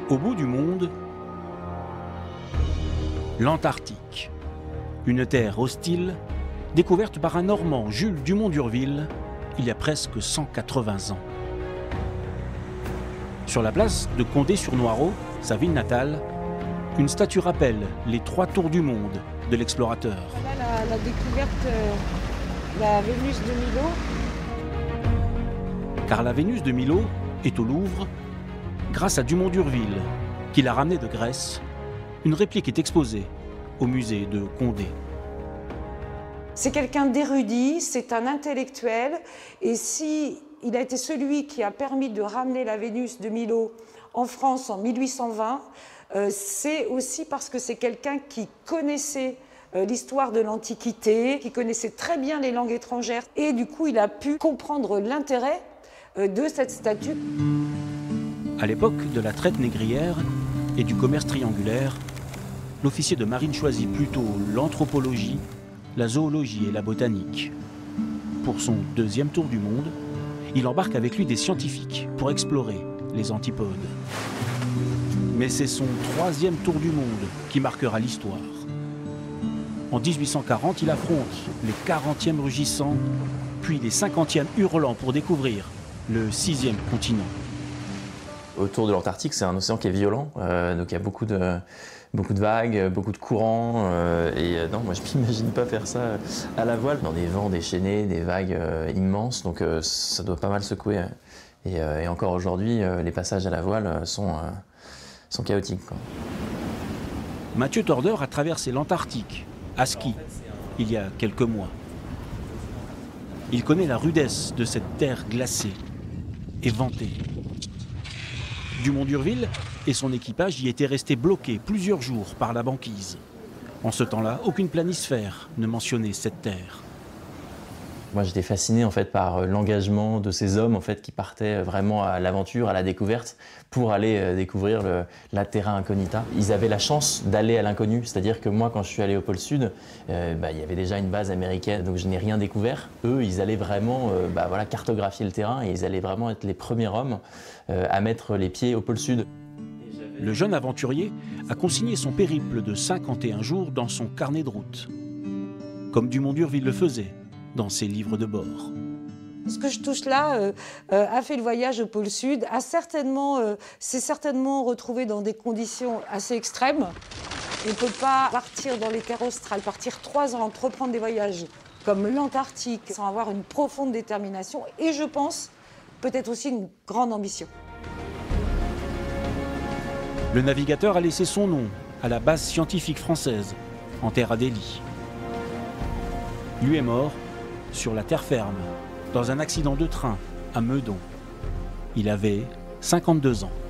Au bout du monde, l'Antarctique. Une terre hostile, découverte par un Normand, Jules Dumont d'Urville, il y a presque 180 ans. Sur la place de Condé-sur-Noireau, sa ville natale, une statue rappelle les 3 tours du monde de l'explorateur. Là, la découverte, la Vénus de Milo. Car la Vénus de Milo est au Louvre, grâce à Dumont d'Urville, qui l'a ramenée de Grèce. Une réplique est exposée au musée de Condé. C'est quelqu'un d'érudit, c'est un intellectuel, et si il a été celui qui a permis de ramener la Vénus de Milo en France en 1820, c'est aussi parce que c'est quelqu'un qui connaissait l'histoire de l'Antiquité, qui connaissait très bien les langues étrangères, et du coup il a pu comprendre l'intérêt de cette statue. À l'époque de la traite négrière et du commerce triangulaire, l'officier de marine choisit plutôt l'anthropologie, la zoologie et la botanique. Pour son 2e tour du monde, il embarque avec lui des scientifiques pour explorer les antipodes. Mais c'est son 3e tour du monde qui marquera l'histoire. En 1840, il affronte les 40e rugissants, puis les 50e hurlants pour découvrir le 6e continent. Autour de l'Antarctique, c'est un océan qui est violent, donc il y a beaucoup de vagues, beaucoup de courants, non, moi je m'imagine pas faire ça à la voile, dans des vents déchaînés, des vagues immenses, donc ça doit pas mal secouer. Et encore aujourd'hui, les passages à la voile sont chaotiques, quoi. Mathieu Tordeur a traversé l'Antarctique, à ski, il y a quelques mois. Il connaît la rudesse de cette terre glacée et ventée. Dumont d'Urville et son équipage y étaient restés bloqués plusieurs jours par la banquise. En ce temps-là, aucune planisphère ne mentionnait cette terre. Moi, j'étais fasciné en fait par l'engagement de ces hommes en fait qui partaient vraiment à l'aventure, à la découverte, pour aller découvrir la terra incognita. Ils avaient la chance d'aller à l'inconnu, c'est-à-dire que moi, quand je suis allé au pôle Sud, il y avait déjà une base américaine, donc je n'ai rien découvert. Eux, ils allaient vraiment cartographier le terrain et ils allaient vraiment être les premiers hommes à mettre les pieds au pôle Sud. Le jeune aventurier a consigné son périple de 51 jours dans son carnet de route, comme Dumont d'Urville le faisait dans ses livres de bord. Ce que je touche là a fait le voyage au pôle Sud, s'est certainement retrouvé dans des conditions assez extrêmes. On ne peut pas partir dans les terres australes, partir 3 ans, entreprendre des voyages comme l'Antarctique, sans avoir une profonde détermination et je pense peut-être aussi une grande ambition. Le navigateur a laissé son nom à la base scientifique française, en terre Adélie. Lui est mort sur la terre ferme, dans un accident de train à Meudon. Il avait 52 ans.